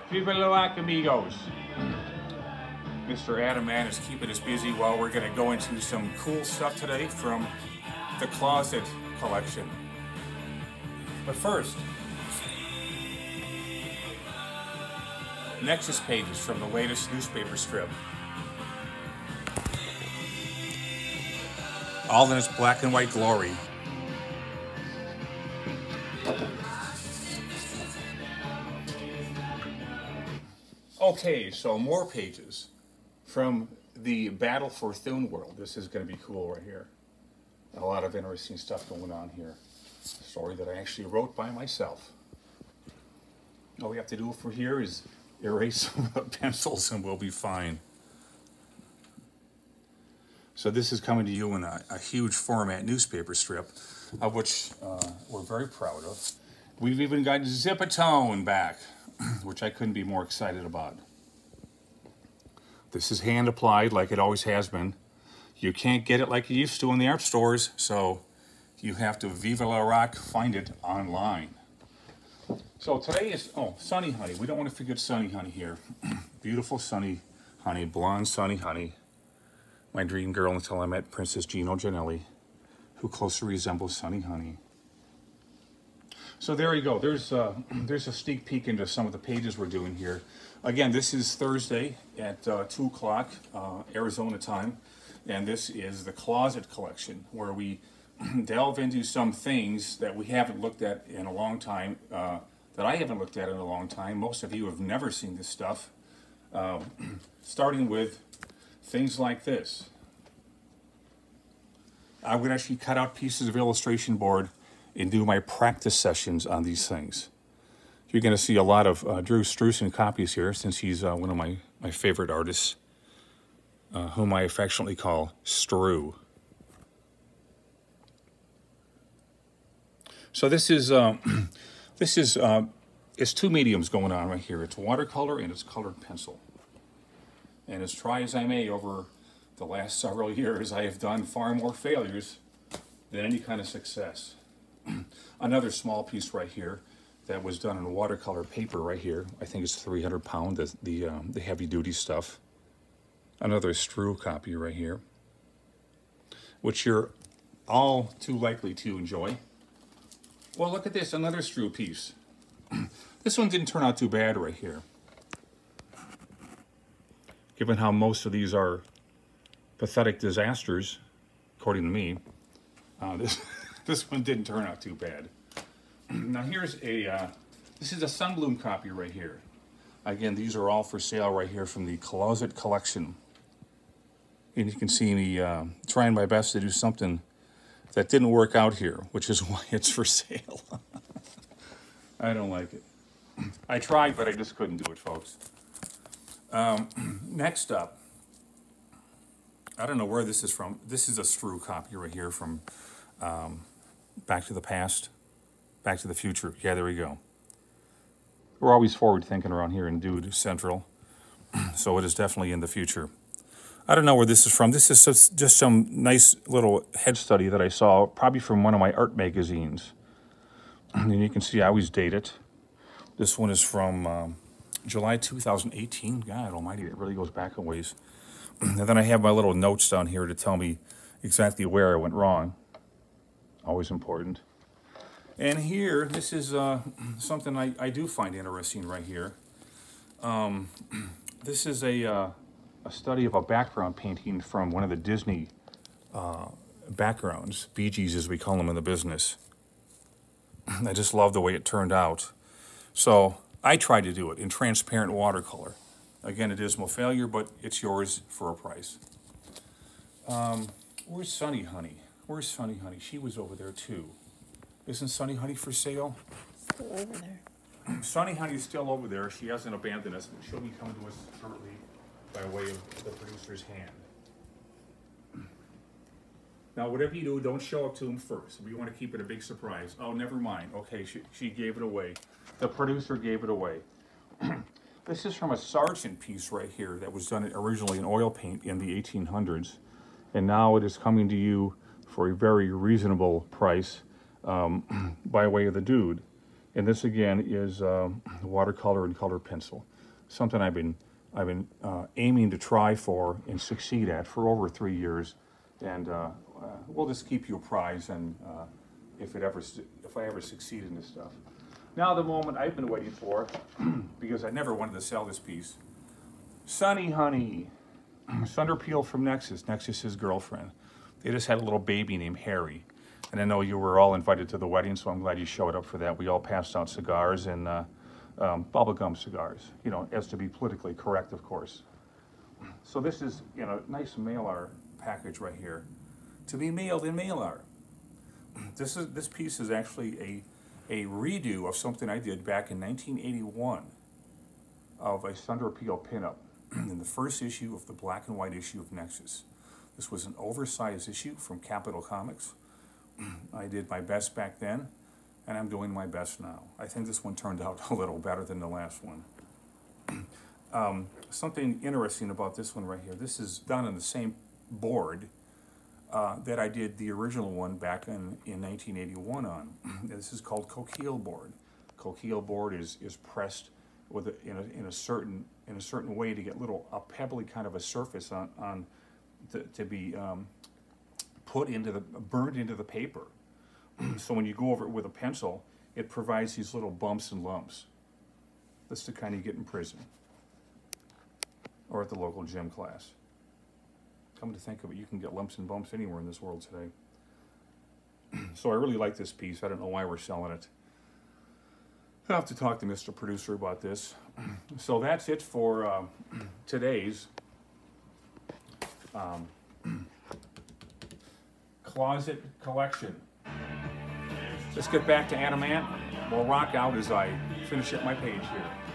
Viva la rock, amigos. Mr. Adam Mann is keeping us busy while we're going to go into some cool stuff today from the Closet collection. But first, Nexus pages from the latest newspaper strip. All in its black and white glory. Okay, so more pages from the Battle for Thune World. This is going to be cool right here. A lot of interesting stuff going on here. A story that I actually wrote by myself. All we have to do for here is erase some of the pencils and we'll be fine. So this is coming to you in a huge format newspaper strip, of which we're very proud of. We've even got Zip-A-Tone back, which I couldn't be more excited about. This is hand applied like it always has been. You can't get it like you used to in the art stores, so you have to Viva la Rock find it online. So today is, Sunny Honey. We don't want to forget Sunny Honey here. Beautiful Sunny Honey, blonde Sunny Honey. My dream girl until I met Princess Gino Janelli, who closely resembles Sunny Honey. So there you go. There's a sneak peek into some of the pages we're doing here. Again, this is Thursday at 2 o'clock Arizona time, and this is the Closet collection, where we delve into some things that we haven't looked at in a long time, that I haven't looked at in a long time. Most of you have never seen this stuff, starting with things like this. I would actually cut out pieces of illustration board and do my practice sessions on these things. You're going to see a lot of Drew Struzan copies here, since he's one of my favorite artists, whom I affectionately call Stru. So this is it's two mediums going on right here. It's watercolor and it's colored pencil. And as try as I may over the last several years, I have done far more failures than any kind of success. Another small piece right here that was done in watercolor paper right here. I think it's 300 pound, the heavy duty stuff. Another Stru copy right here, which you're all too likely to enjoy. Well, look at this, another Stru piece. This one didn't turn out too bad right here, given how most of these are pathetic disasters, according to me. This one didn't turn out too bad. Now here's this is a Sunbloom copy right here. Again, these are all for sale right here from the Closet collection. And you can see me trying my best to do something that didn't work out here, which is why it's for sale. I don't like it. I tried, but I just couldn't do it, folks. Next up, I don't know where this is from. This is a Stru copy right here from Back to the Past, Back to the Future. Yeah, there we go. We're always forward thinking around here in Dude Central, so it is definitely in the future. I don't know where this is from. This is just some nice little head study that I saw, probably from one of my art magazines. And you can see I always date it. This one is from July 2018. God almighty, it really goes back a ways. And then I have my little notes down here to tell me exactly where I went wrong. Always important. And here, this is something I do find interesting right here. This is a study of a background painting from one of the Disney backgrounds, Bee Gees as we call them in the business. I just love the way it turned out. So I tried to do it in transparent watercolor. Again, a dismal failure, but it's yours for a price. Where's Sunny Honey? Where's Sunny Honey? She was over there too. Isn't Sunny Honey for sale? Still over there. Sunny Honey is still over there. She hasn't abandoned us, but she'll be coming to us shortly by way of the producer's hand. Now, whatever you do, don't show it to him first. We want to keep it a big surprise. Oh, never mind. Okay, she gave it away. The producer gave it away. This is from a Sargent piece right here that was done originally in oil paint in the 1800s. And now it is coming to you for a very reasonable price by way of the Dude. And this again is watercolor and color pencil. something I've been aiming to try for and succeed at for over 3 years, and we'll just keep you apprised and if I ever succeed in this stuff. Now the moment I've been waiting for, because I never wanted to sell this piece. Sunny Honey, Sunder Peel from Nexus, Nexus's girlfriend. They just had a little baby named Harry. And I know you were all invited to the wedding, so I'm glad you showed up for that. We all passed out cigars and bubblegum cigars, you know, as to be politically correct, of course. So this is, you know, nice mail-art package right here. To be mailed in mail-art. This piece is actually a redo of something I did back in 1981 of a Sunder Peel pinup in the first issue of the black and white issue of Nexus. This was an oversized issue from Capitol Comics. I did my best back then, and I'm doing my best now. I think this one turned out a little better than the last one. Something interesting about this one right here, this is done on the same board that I did the original one back in 1981 on. This is called Coquille board. Coquille board is pressed with in a certain way to get a pebbly kind of a surface to be burned into the paper. So when you go over it with a pencil, it provides these little bumps and lumps. That's the kind you get in prison or at the local gym class. Come to think of it, you can get lumps and bumps anywhere in this world today. So I really like this piece. I don't know why we're selling it. I'll have to talk to Mr. Producer about this. So that's it for today's closet collection. Let's get back to Adamant. We'll rock out as I finish up my page here.